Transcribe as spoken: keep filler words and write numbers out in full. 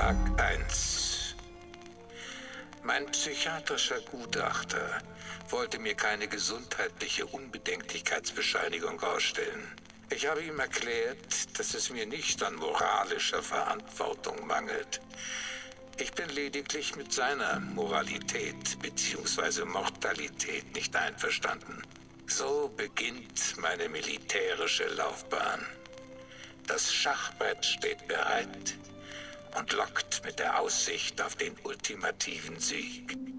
Tag eins. Mein psychiatrischer Gutachter wollte mir keine gesundheitliche Unbedenklichkeitsbescheinigung ausstellen. Ich habe ihm erklärt, dass es mir nicht an moralischer Verantwortung mangelt. Ich bin lediglich mit seiner Moralität bzw. Mortalität nicht einverstanden. So beginnt meine militärische Laufbahn. Das Schachbrett steht bereit und lockt mit der Aussicht auf den ultimativen Sieg.